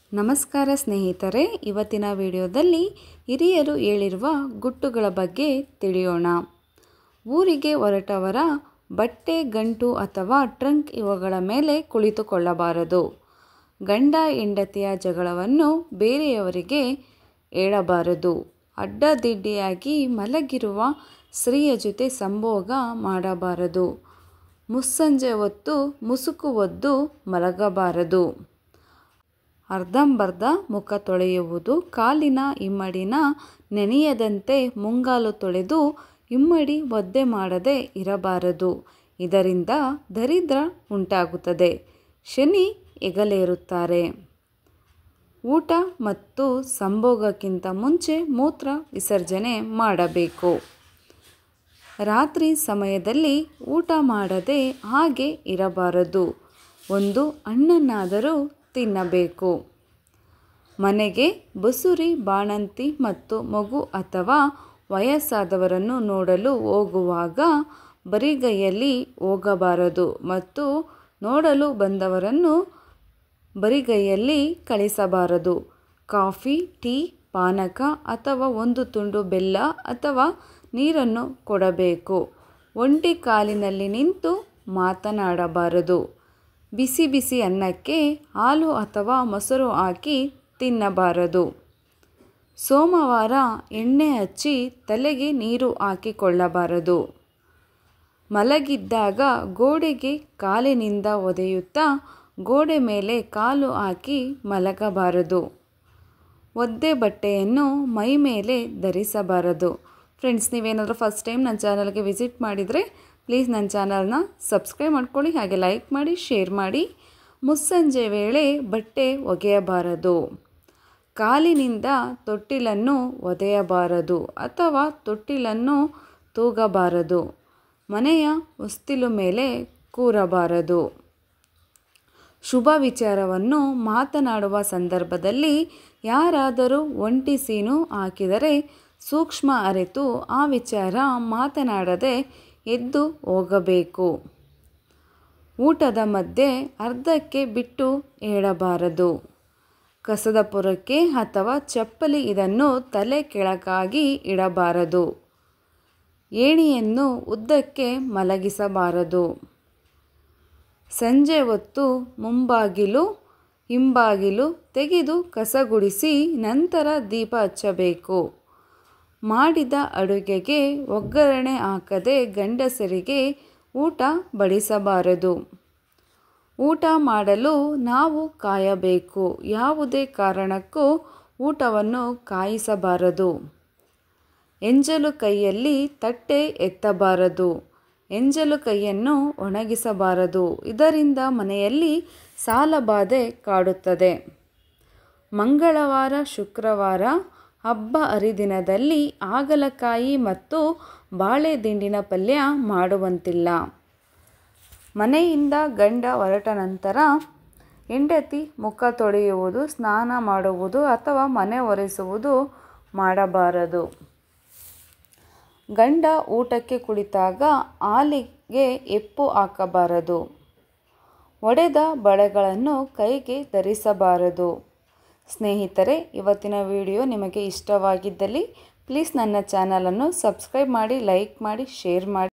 ನಮಸ್ಕಾರ ಸ್ನೇಹಿತರೆ, ಇವತ್ತಿನ ವಿಡಿಯೋದಲ್ಲಿ ಹಿರಿಯರು ಹೇಳಿರುವ ಗುಟ್ಟುಗಳ ಬಗ್ಗೆ ತಿಳಿಯೋಣ. ಊರಿಗೆ ಹೊರಟವರ ಬಟ್ಟೆ, ಗಂಟು ಅಥವಾ ಟ್ರಂಕ್ ಇವುಗಳ ಮೇಲೆ ಕುಳಿತುಕೊಳ್ಳಬಾರದು. ಗಂಡ ಹೆಂಡತಿಯ ಜಗಳವನ್ನು ಬೇರೆಯವರಿಗೆ ಹೇಳಬಾರದು. ಅಡ್ಡದಿಡ್ಡಿಯಾಗಿ ಮಲಗಿರುವ ಸ್ತ್ರೀಯ ಜೊತೆ ಸಂಭೋಗ ಮಾಡಬಾರದು. ಮುಸ್ಸಂಜೆ ಹೊತ್ತು ಮುಸುಕು ಒದ್ದು ಮಲಗಬಾರದು. ಅರ್ಧಂಬರ್ಧ ಮುಖ ತೊಳೆಯುವುದು. ಕಾಲಿನ ಹಿಮ್ಮಡಿನ ನೆನೆಯದಂತೆ ಮುಂಗಾಲು ತೊಳೆದು ಹಿಮ್ಮಡಿ ಒದ್ದೆ ಮಾಡದೆ ಇರಬಾರದು. ಇದರಿಂದ ದರಿದ್ರ ಉಂಟಾಗುತ್ತದೆ. ಶನಿ ಹೆಗಲೇರುತ್ತಾರೆ. ಊಟ ಮತ್ತು ಸಂಭೋಗಕ್ಕಿಂತ ಮುಂಚೆ ಮೂತ್ರ ವಿಸರ್ಜನೆ ಮಾಡಬೇಕು. ರಾತ್ರಿ ಸಮಯದಲ್ಲಿ ಊಟ ಮಾಡದೆ ಹಾಗೆ ಇರಬಾರದು. ಒಂದು ಹಣ್ಣನ್ನಾದರೂ ತಿನ್ನಬೇಕು. ಮನೆಗೆ ಬಸುರಿ, ಬಾಣಂತಿ ಮತ್ತು ಮಗು ಅಥವಾ ವಯಸ್ಸಾದವರನ್ನು ನೋಡಲು ಹೋಗುವಾಗ ಬರಿಗೈಯಲ್ಲಿ ಹೋಗಬಾರದು ಮತ್ತು ನೋಡಲು ಬಂದವರನ್ನು ಬರಿಗೈಯಲ್ಲಿ ಕಳಿಸಬಾರದು. ಕಾಫಿ, ಟೀ, ಪಾನಕ ಅಥವಾ ಒಂದು ತುಂಡು ಬೆಲ್ಲ ಅಥವಾ ನೀರನ್ನು ಕೊಡಬೇಕು. ಒಂಟಿ ಕಾಲಿನಲ್ಲಿ ನಿಂತು ಮಾತನಾಡಬಾರದು. ಬಿಸಿ ಬಿಸಿ ಅನ್ನಕ್ಕೆ ಹಾಲು ಅಥವಾ ಮೊಸರು ಹಾಕಿ ತಿನ್ನಬಾರದು. ಸೋಮವಾರ ಎಣ್ಣೆ ಹಚ್ಚಿ ತಲೆಗೆ ನೀರು ಹಾಕಿಕೊಳ್ಳಬಾರದು. ಮಲಗಿದ್ದಾಗ ಗೋಡೆಗೆ ಕಾಲಿನಿಂದ ಒದೆಯುತ್ತಾ ಗೋಡೆ ಮೇಲೆ ಕಾಲು ಹಾಕಿ ಮಲಗಬಾರದು. ಒದ್ದೆ ಬಟ್ಟೆಯನ್ನು ಮೈ ಮೇಲೆ ಧರಿಸಬಾರದು. ಫ್ರೆಂಡ್ಸ್, ನೀವೇನಾದರೂ ಫಸ್ಟ್ ಟೈಮ್ ನನ್ನ ಚಾನಲ್ಗೆ ವಿಸಿಟ್ ಮಾಡಿದರೆ ಪ್ಲೀಸ್ ನನ್ನ ಚಾನಲ್ನ ಸಬ್ಸ್ಕ್ರೈಬ್ ಮಾಡ್ಕೊಳ್ಳಿ, ಹಾಗೆ ಲೈಕ್ ಮಾಡಿ, ಶೇರ್ ಮಾಡಿ. ಮುಸ್ಸಂಜೆ ವೇಳೆ ಬಟ್ಟೆ ಒಗೆಯಬಾರದು. ಕಾಲಿನಿಂದ ತೊಟ್ಟಿಲನ್ನು ಒದೆಯಬಾರದು ಅಥವಾ ತೊಟ್ಟಿಲನ್ನು ತೂಗಬಾರದು. ಮನೆಯ ಹೊಸ್ತಿಲು ಮೇಲೆ ಕೂರಬಾರದು. ಶುಭ ವಿಚಾರವನ್ನು ಮಾತನಾಡುವ ಸಂದರ್ಭದಲ್ಲಿ ಯಾರಾದರೂ ಒಂಟಿ ಸೀನು ಹಾಕಿದರೆ ಸೂಕ್ಷ್ಮ ಅರಿತು ಆ ವಿಚಾರ ಮಾತನಾಡದೆ ಎದ್ದು ಹೋಗಬೇಕು. ಊಟದ ಮಧ್ಯೆ ಅರ್ಧಕ್ಕೆ ಬಿಟ್ಟು ಹೇಳಬಾರದು. ಕಸದ ಪೊರಕೆ ಅಥವಾ ಚಪ್ಪಲಿ ಇದನ್ನು ತಲೆ ಕೆಳಗಾಗಿ ಇಡಬಾರದು. ಏಣಿಯನ್ನು ಉದ್ದಕ್ಕೆ ಮಲಗಿಸಬಾರದು. ಸಂಜೆ ಹೊತ್ತು ಮುಂಬಾಗಿಲು, ಹಿಂಬಾಗಿಲು ತೆಗೆದು ಕಸಗುಡಿಸಿ ನಂತರ ದೀಪ ಹಚ್ಚಬೇಕು. ಮಾಡಿದ ಅಡುಗೆಗೆ ಒಗ್ಗರಣೆ ಹಾಕದೆ ಗಂಡಸರಿಗೆ ಊಟ ಬಡಿಸಬಾರದು. ಊಟ ಮಾಡಲು ನಾವು ಕಾಯಬೇಕು. ಯಾವುದೇ ಕಾರಣಕ್ಕೂ ಊಟವನ್ನು ಕಾಯಿಸಬಾರದು. ಎಂಜಲು ಕೈಯಲ್ಲಿ ತಟ್ಟೆ ಎತ್ತಬಾರದು. ಎಂಜಲು ಕೈಯನ್ನು ಒಣಗಿಸಬಾರದು. ಇದರಿಂದ ಮನೆಯಲ್ಲಿ ಸಾಲಬಾಧೆ ಕಾಡುತ್ತದೆ. ಮಂಗಳವಾರ, ಶುಕ್ರವಾರ, ಹಬ್ಬ ಹರಿದಿನದಲ್ಲಿ ಹಾಗಲಕಾಯಿ ಮತ್ತು ಬಾಳೆ ದಿಂಡಿನ ಪಲ್ಯ ಮಾಡುವಂತಿಲ್ಲ. ಮನೆಯಿಂದ ಗಂಡ ಹೊರಟ ನಂತರ ಹೆಂಡತಿ ಮುಖ ತೊಳೆಯುವುದು, ಸ್ನಾನ ಮಾಡುವುದು ಅಥವಾ ಮನೆ ಒರೆಸುವುದು ಮಾಡಬಾರದು. ಗಂಡ ಊಟಕ್ಕೆ ಕುಳಿತಾಗ ಹಾಲಿಗೆ ಹೆಪ್ಪು ಹಾಕಬಾರದು. ಒಡೆದ ಬಳೆಗಳನ್ನು ಕೈಗೆ ಧರಿಸಬಾರದು. ಸ್ನೇಹಿತರೆ, ಇವತ್ತಿನ ವಿಡಿಯೋ ನಿಮಗೆ ಇಷ್ಟವಾಗಿದ್ದಲ್ಲಿ ಪ್ಲೀಸ್ ನನ್ನ ಚಾನಲನ್ನು ಸಬ್ಸ್ಕ್ರೈಬ್ ಮಾಡಿ, ಲೈಕ್ ಮಾಡಿ, ಶೇರ್ ಮಾಡಿ.